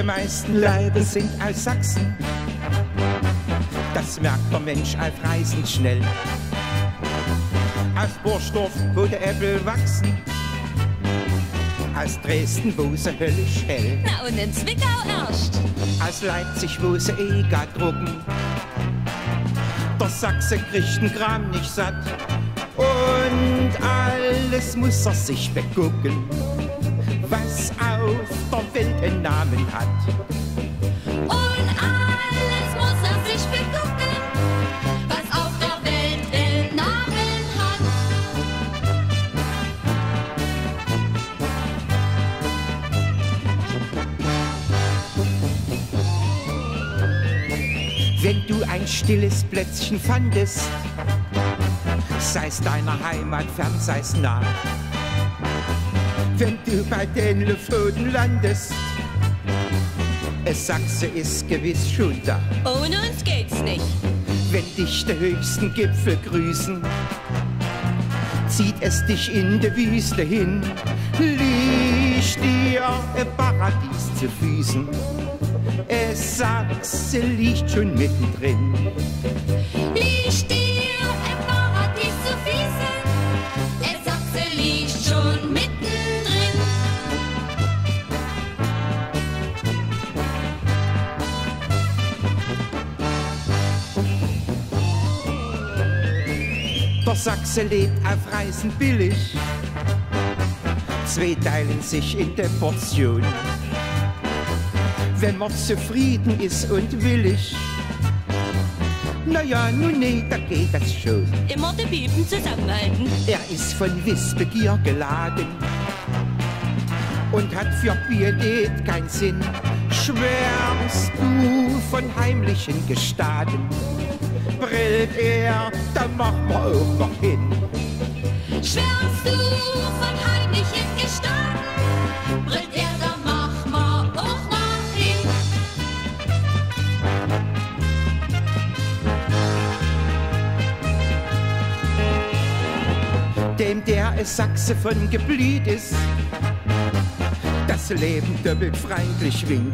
Die meisten Leute sind aus Sachsen, das merkt der Mensch auf Reisen schnell. Aus Borsdorf, wo die Äpfel wachsen, aus Dresden, wo sie höllisch hell. Na und in Zwickau erst. Aus Leipzig, wo sie EGA drucken, der Sachse kriegt den Kram nicht satt. Und alles muss er sich begucken, was auf der Welt einen Namen hat. Und alles muss er sich begucken, was auf der Welt einen Namen hat. Wenn du ein stilles Plätzchen fandest, sei's deiner Heimat fern, sei's nah. Wenn du bei den Lofoten landest, Sachse ist gewiss schon da. Ohne uns geht's nicht. Wenn dich die höchsten Gipfel grüßen, zieht es dich in die Wüste hin, liegt dir ein Paradies zu Füßen. Sachse liegt schon mittendrin. Liegt dir ein Paradies zu Füßen, Sachse liegt schon mittendrin. Der Sachse lebt auf Reisen billig, zwei teilen sich in der Portion. Wenn man zufrieden ist und willig, na ja, nun nee, da geht das schon. Immer die Piepen zusammenhalten. Er ist von Wissbegier geladen und hat für Pietät keinen Sinn. Schwärmst du von heimlichen Gestaden, brillt er, da machen wir auch noch hin. Schwärmst du von heimlichen Gestaden, brillt er, da machen wir auch noch hin. Dem der ein Sachse von Geblüt ist, das Leben doppelt freundlich winkt,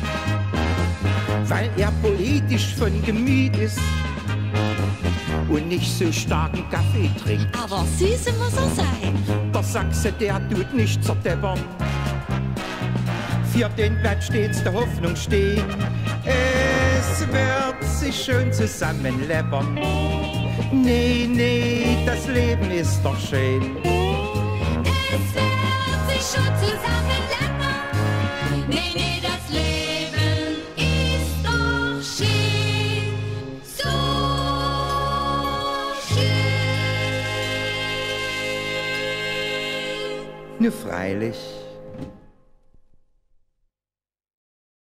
weil er politisch von Gemüt ist und nicht so starken Kaffee trinkt. Aber süße muss er sein. Der Sachse, der tut nicht zerdeppern, für den bleibt stets der Hoffnung stehen. Es wird sich schön zusammenleppern. Nee, nee, das Leben ist doch schön. Es wird sich schon zusammenleppern. Nee, nee, das Leben ist doch schön. So schön. Nur freilich.